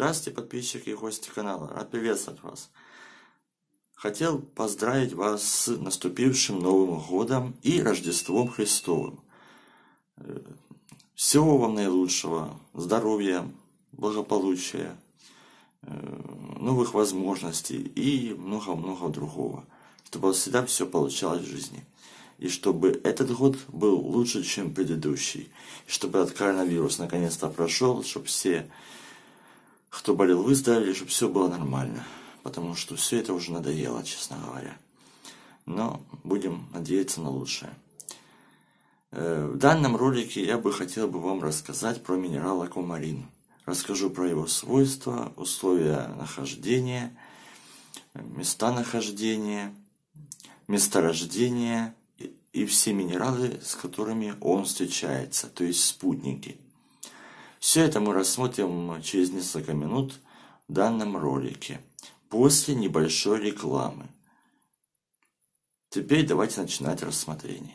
Здравствуйте, подписчики и гости канала. Рад приветствовать вас. Хотел поздравить вас с наступившим Новым Годом и Рождеством Христовым. Всего вам наилучшего, здоровья, благополучия, новых возможностей и много-много другого. Чтобы у вас всегда все получалось в жизни. И чтобы этот год был лучше, чем предыдущий. И чтобы этот коронавирус наконец-то прошел, чтобы все, кто болел, выздоровели, чтобы все было нормально. Потому что все это уже надоело, честно говоря. Но будем надеяться на лучшее. В данном ролике я бы хотел вам рассказать про минерал аквамарин. Расскажу про его свойства, условия нахождения, места нахождения, месторождения и все минералы, с которыми он встречается, то есть спутники. Все это мы рассмотрим через несколько минут в данном ролике, после небольшой рекламы. Теперь давайте начинать рассмотрение.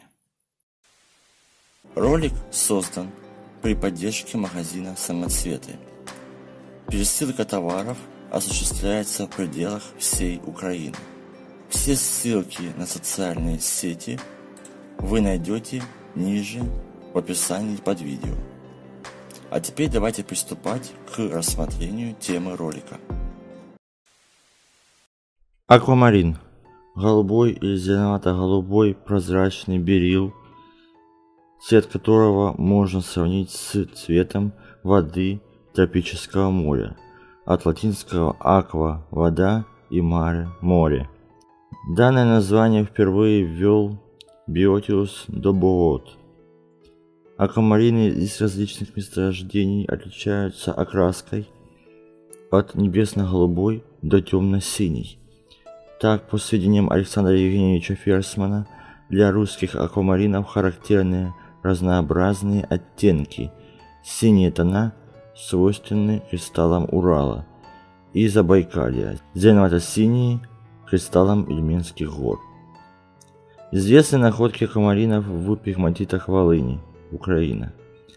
Ролик создан при поддержке магазина «Самоцветы». Пересылка товаров осуществляется в пределах всей Украины. Все ссылки на социальные сети вы найдете ниже в описании под видео. А теперь давайте приступать к рассмотрению темы ролика. Аквамарин. Голубой или зеленовато-голубой прозрачный берил, цвет которого можно сравнить с цветом воды тропического моря. От латинского «аква» – вода и «маре» – море. Данное название впервые ввел Биотиус Добоот. Аквамарины из различных месторождений отличаются окраской от небесно-голубой до темно-синий. Так, по сведениям Александра Евгеньевича Ферсмана, для русских аквамаринов характерны разнообразные оттенки. Синие тона свойственны кристаллам Урала и Забайкалья, зеленовато-синие – кристаллам Ильменских гор. Известны находки аквамаринов в пегматитах Волыни, Украина.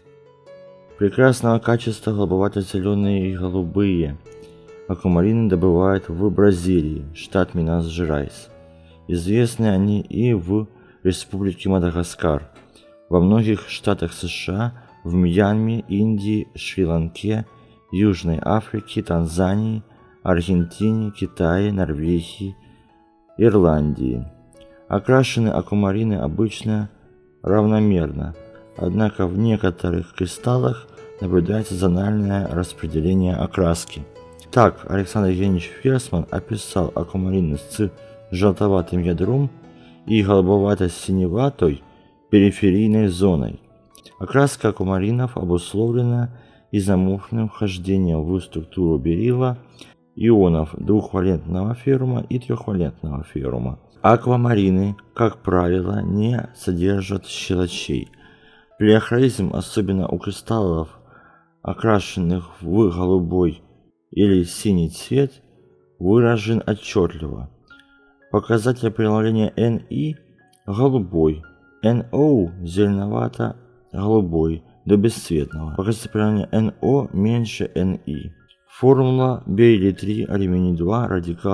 Прекрасного качества голубовато-зеленые и голубые аквамарины добывают в Бразилии, штат Минас-Жерайс. Известны они и в Республике Мадагаскар, во многих штатах США, в Мьянме, Индии, Шри-Ланке, Южной Африке, Танзании, Аргентине, Китае, Норвегии, Ирландии. Окрашены аквамарины обычно равномерно, однако в некоторых кристаллах наблюдается зональное распределение окраски. Так, Александр Евгеньевич Ферсман описал аквамарины с желтоватым ядром и голубовато-синеватой периферийной зоной. Окраска аквамаринов обусловлена изоморфным вхождением в структуру берилла ионов двухвалентного феррума и трехвалентного феррума. Аквамарины, как правило, не содержат щелочей. Плеохроизм, особенно у кристаллов, окрашенных в голубой или синий цвет, выражен отчетливо. Показатель преломления NI – голубой, NO – зеленовато-голубой до бесцветного. Показатель преломления NO меньше NI. Формула бериллий-3, алюминий-2, радикал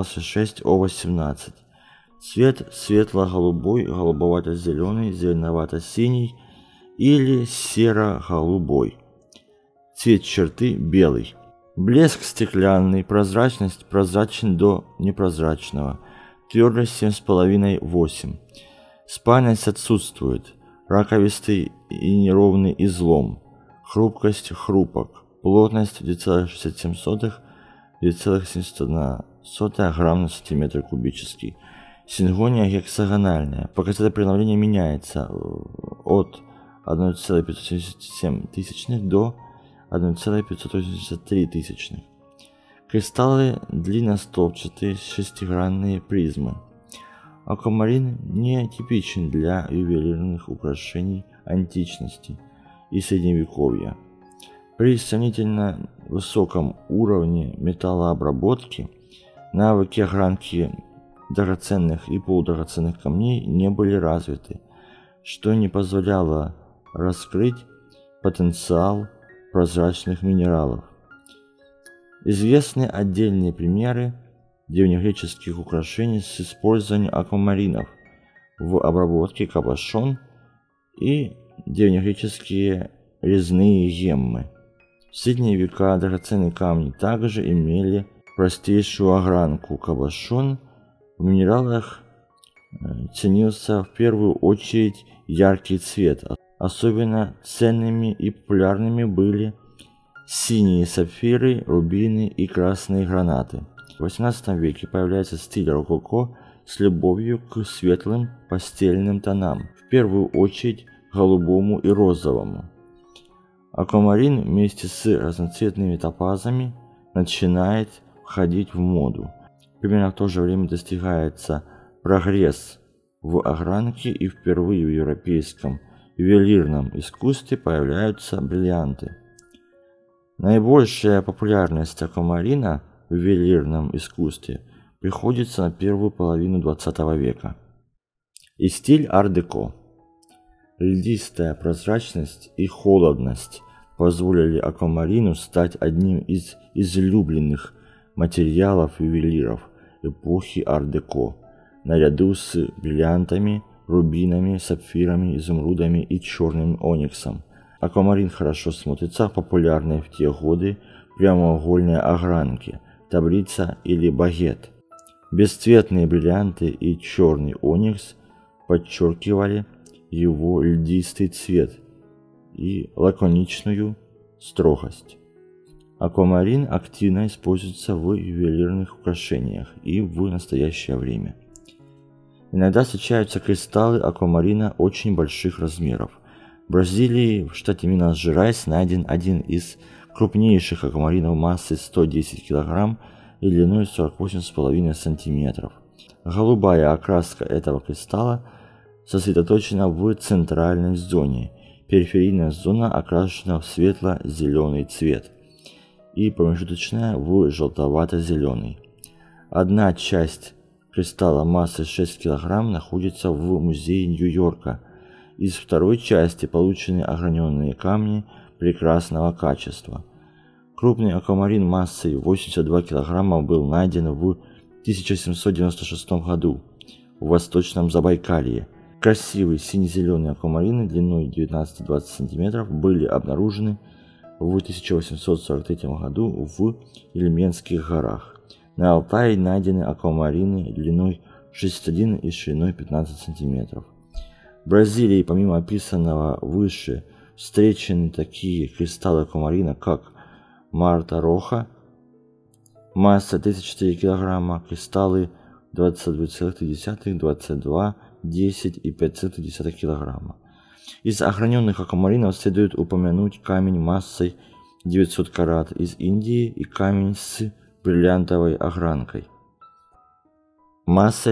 С6О18. Цвет светло-голубой, голубовато-зеленый, зеленовато-синий или серо-голубой. Цвет черты белый. Блеск стеклянный, прозрачность прозрачен до непрозрачного. Твердость 7,5-8. Спайность отсутствует. Раковистый и неровный излом. Хрупкость хрупок. Плотность 2,67-2,71 грамм на сантиметр кубический. Сингония гексагональная. Показатель преломления меняется от 1,577 до 1,583. Кристаллы длинностолбчатые, шестигранные призмы. Аквамарин не типичен для ювелирных украшений античности и средневековья. При сравнительно высоком уровне металлообработки навыки огранки драгоценных и полудрагоценных камней не были развиты, что не позволяло раскрыть потенциал прозрачных минералов. Известны отдельные примеры древнегреческих украшений с использованием аквамаринов в обработке кабошон и древнегреческие резные геммы. В средние века драгоценные камни также имели простейшую огранку. Кабошон в минералах ценился в первую очередь яркий цвет. Особенно ценными и популярными были синие сапфиры, рубины и красные гранаты. В XVIII веке появляется стиль рококо с любовью к светлым пастельным тонам, в первую очередь голубому и розовому. Аквамарин вместе с разноцветными топазами начинает входить в моду. Примерно в то же время достигается прогресс в огранке, и впервые в европейском ювелирном искусстве появляются бриллианты. Наибольшая популярность аквамарина в ювелирном искусстве приходится на первую половину XX века. И стиль ар-деко. Льдистая прозрачность и холодность позволили аквамарину стать одним из излюбленных материалов ювелиров эпохи ар-деко, наряду с бриллиантами, рубинами, сапфирами, изумрудами и черным ониксом. Аквамарин хорошо смотрится в популярной в те годы прямоугольной огранке, таблица или багет. Бесцветные бриллианты и черный оникс подчеркивали его льдистый цвет и лаконичную строгость. Аквамарин активно используется в ювелирных украшениях и в настоящее время. Иногда встречаются кристаллы аквамарина очень больших размеров. В Бразилии, в штате Минас-Жерайс, найден один из крупнейших аквамаринов массой 110 кг и длиной 48,5 см. Голубая окраска этого кристалла сосредоточена в центральной зоне, периферийная зона окрашена в светло-зеленый цвет и промежуточная в желтовато-зеленый. Одна часть кристалла массой 6 кг находится в музее Нью-Йорка. Из второй части получены ограненные камни прекрасного качества. Крупный аквамарин массой 82 кг был найден в 1796 году в Восточном Забайкалье. Красивые сине-зеленые аквамарины длиной 19-20 см были обнаружены в 1843 году в Ильменских горах. На Алтае найдены аквамарины длиной 61 и шириной 15 см. В Бразилии, помимо описанного выше, встречены такие кристаллы аквамарина, как Марта-Роха, масса 34 кг, кристаллы 22,3, 22, 10 и 5,1 кг. Из ограненных аквамаринов следует упомянуть камень массой 900 карат из Индии и камень с бриллиантовой огранкой массой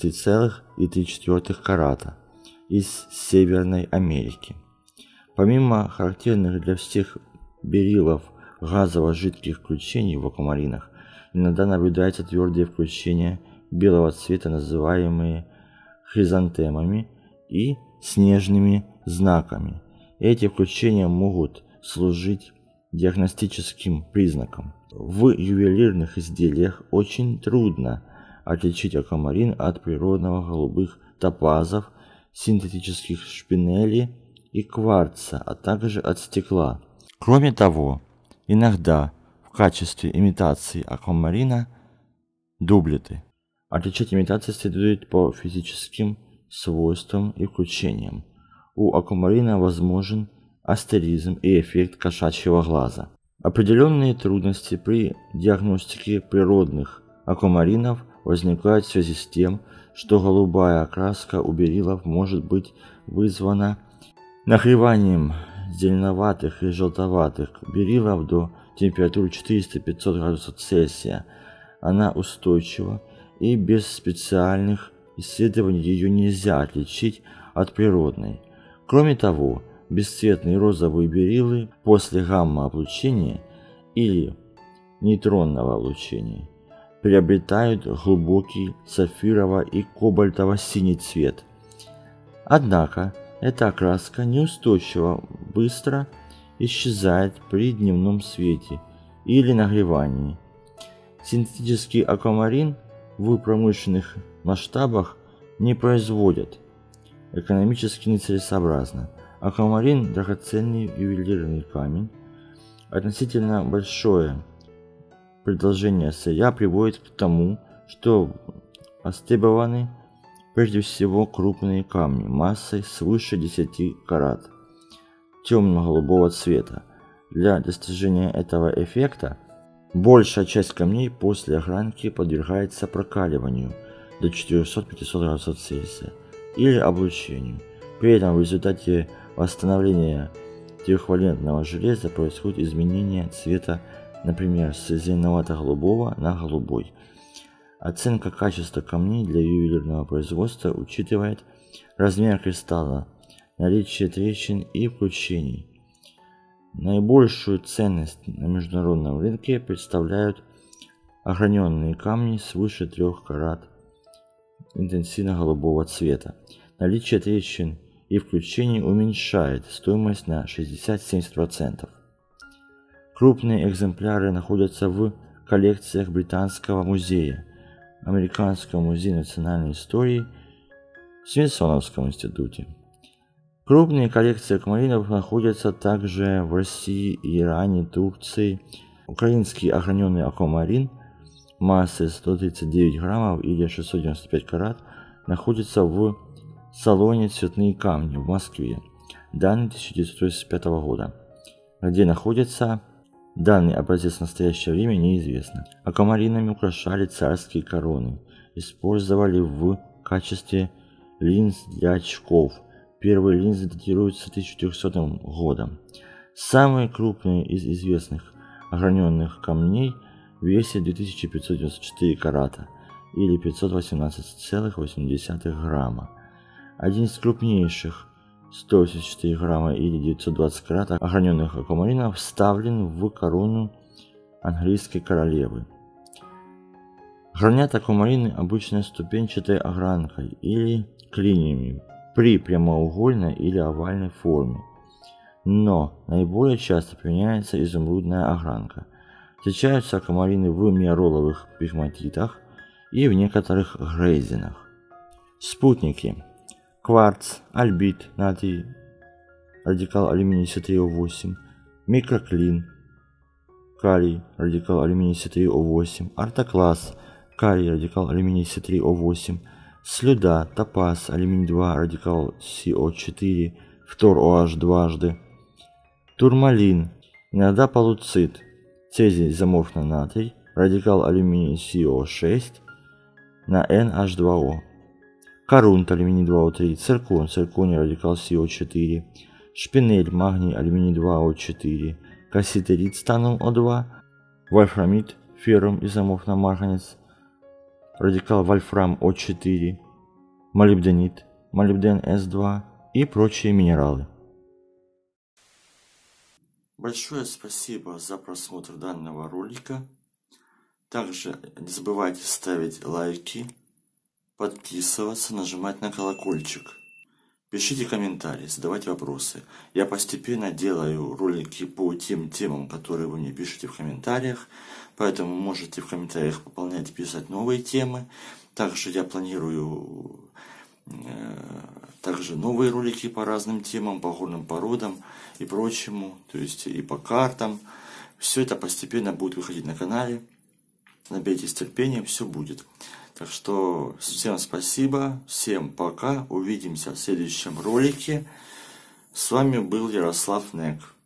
133,3 карата из Северной Америки. Помимо характерных для всех бериллов газово-жидких включений в аквамаринах, иногда наблюдаются твердые включения белого цвета, называемые хризантемами и снежными знаками. Эти включения могут служить диагностическим признаком. В ювелирных изделиях очень трудно отличить аквамарин от природного голубых топазов, синтетических шпинелей и кварца, а также от стекла. Кроме того, иногда в качестве имитации аквамарина дублеты. Отличать имитации следует по физическим свойствам и включениям. У аквамарина возможен астеризм и эффект кошачьего глаза. Определенные трудности при диагностике природных аквамаринов возникают в связи с тем, что голубая окраска у бериллов может быть вызвана нагреванием зеленоватых и желтоватых бериллов до температуры 400-500 градусов Цельсия. Она устойчива, и без специальных исследований ее нельзя отличить от природной. Кроме того, бесцветные розовые бериллы после гамма-облучения или нейтронного облучения приобретают глубокий сапфирово- и кобальтово-синий цвет. Однако эта окраска неустойчива, быстро исчезает при дневном свете или нагревании. Синтетический аквамарин в промышленных масштабах не производят, экономически нецелесообразно. Аквамарин – драгоценный ювелирный камень. Относительно большое предложение сырья приводит к тому, что востребованы прежде всего крупные камни массой свыше 10 карат темно-голубого цвета. Для достижения этого эффекта большая часть камней после огранки подвергается прокаливанию до 400-500 градусов Цельсия или облучению. При этом в результате восстановления трехвалентного железа происходит изменение цвета, например, с зеленовато-голубого на голубой. Оценка качества камней для ювелирного производства учитывает размер кристалла, наличие трещин и включений. Наибольшую ценность на международном рынке представляют ограненные камни свыше 3 карат интенсивно-голубого цвета. Наличие трещин и включений уменьшает стоимость на 60-70%. Крупные экземпляры находятся в коллекциях Британского музея, Американского музея национальной истории, Смитсоновском институте. Крупные коллекции аквамаринов находятся также в России, Иране, Турции. Украинский ограненный аквамарин массой 139 граммов или 695 карат находится в салоне «Цветные камни» в Москве. Данные 1985 года. Где находится данный образец в настоящее время, неизвестно. Аквамаринами украшали царские короны. Использовали в качестве линз для очков. Первые линзы датируются 1400 годом. Самые крупные из известных ограненных камней весят 2594 карата или 518,8 грамма. Один из крупнейших 184 грамма или 920 карат ограненных аквамаринов вставлен в корону английской королевы. Гранят аквамарины обычно ступенчатой огранкой или клиньями при прямоугольной или овальной форме, но наиболее часто применяется изумрудная огранка. Встречаются аквамарины в миороловых пегматитах и в некоторых грейзинах. Спутники: кварц, альбит, натрий, радикал алюминия С3О8, микроклин, калий, радикал алюминия С3О8, ортоклаз, калий, радикал алюминия С3О8, слюда, топаз, алюминий-2, радикал СО4, фтор-OH дважды, турмалин, иногда полуцит, цезий изоморфный натрий, радикал алюминия СО6 на NH2O, корунт, алюминий-2О3, циркон, цирконий, радикал СО4, шпинель, магний, алюминий-2О4, касситерит, станом О2, вольфрамид, феррум, изоморфный марганец, радикал вольфрам О4, молибденит, молибден С2 и прочие минералы. Большое спасибо за просмотр данного ролика. Также не забывайте ставить лайки, подписываться, нажимать на колокольчик. Пишите комментарии, задавайте вопросы. Я постепенно делаю ролики по тем темам, которые вы мне пишете в комментариях. Поэтому можете в комментариях пополнять и писать новые темы. Также я планирую также новые ролики по разным темам, по горным породам и прочему. То есть и по картам. Все это постепенно будет выходить на канале. Наберитесь терпения, все будет. Так что всем спасибо, всем пока, увидимся в следующем ролике. С вами был Ярослав Нек.